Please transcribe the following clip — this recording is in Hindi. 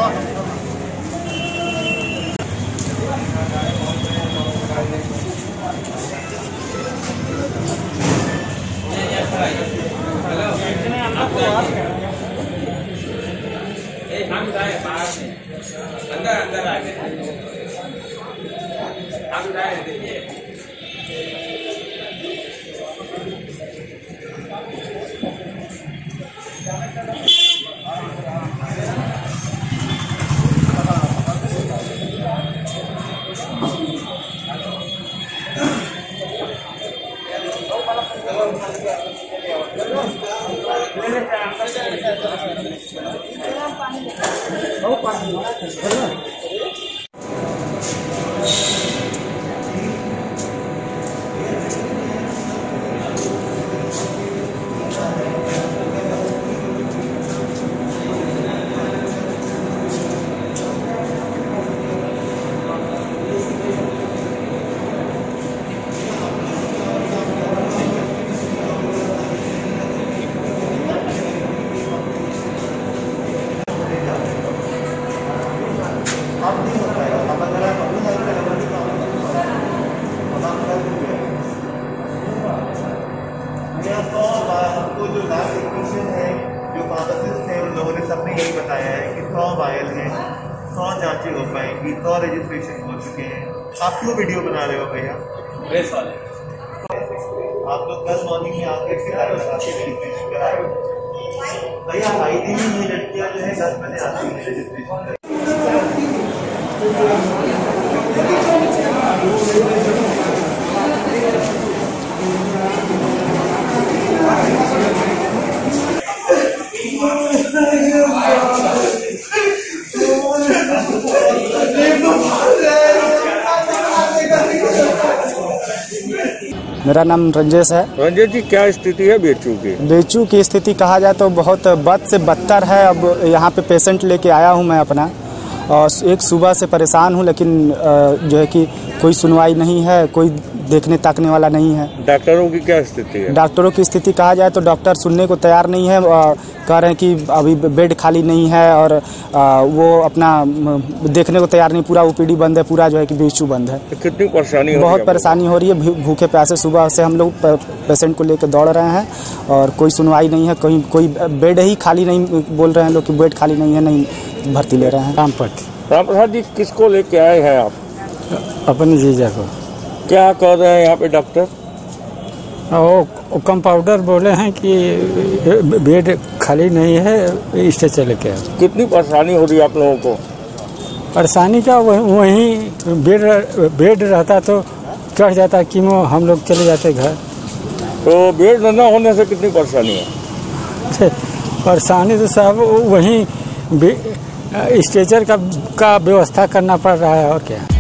हमको जो लैब टेक्नीशियन है, जो फार्मासिस्ट है, उन लोगों ने सबने यही बताया है कि 100 वायल हैं, 100 जांचें हो पाएंगी, 100 रजिस्ट्रेशन हो चुके हैं। आप क्यों वीडियो बना रहे हो भैया? प्रेस वाले आप लोग कल मॉर्निंग में आके रजिस्ट्रेशन कराए भैया। आईडी में ये लड़कियाँ जो है 10 बजे आती है रजिस्ट्रेशन। मेरा नाम रंजेश है। रंजेश जी, क्या स्थिति है बेचू की? बेचू की स्थिति कहा जाए तो बहुत बद से बदतर है। अब यहाँ पे पेशेंट लेके आया हूँ मैं अपना, और एक सुबह से परेशान हूँ, लेकिन जो है कि कोई सुनवाई नहीं है, कोई देखने ताकने वाला नहीं है। डॉक्टरों की क्या स्थिति है? डॉक्टरों की स्थिति कहा जाए तो डॉक्टर सुनने को तैयार नहीं है, कह रहे हैं कि अभी बेड खाली नहीं है, और वो अपना देखने को तैयार नहीं। पूरा ओपीडी बंद है, पूरा जो है कि बेचू बंद है। तो कितनी परेशानी? बहुत परेशानी हो रही है। भूखे प्यासे सुबह से हम लोग पेशेंट को लेकर दौड़ रहे हैं, और कोई सुनवाई नहीं है। कहीं कोई बेड ही खाली नहीं, बोल रहे हैं लोग कि बेड खाली नहीं है, नहीं भर्ती ले रहे हैं। राम प्रसाद जी, किसको लेके आए हैं आप? अपनी जीजा को। क्या कर रहे हैं यहाँ पे डॉक्टर? वो कंपाउंडर बोले हैं कि बेड खाली नहीं है, स्ट्रेचर लेके आओ। कितनी परेशानी हो रही है आप लोगों को? परेशानी का वहीं बेड रहता तो चढ़ जाता कीमो, हम लोग चले जाते घर। तो बेड न होने से कितनी परेशानी है? परेशानी तो साहब वहीं स्ट्रेचर का व्यवस्था करना पड़ रहा है, और क्या।